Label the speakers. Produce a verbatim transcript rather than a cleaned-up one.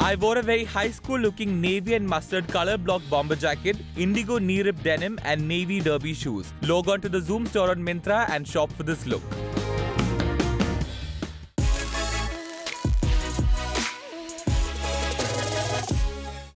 Speaker 1: I wore a very high school looking navy and mustard color block bomber jacket, indigo knee rip denim and navy derby shoes. Log on to the Zoom store on Myntra and shop for this look.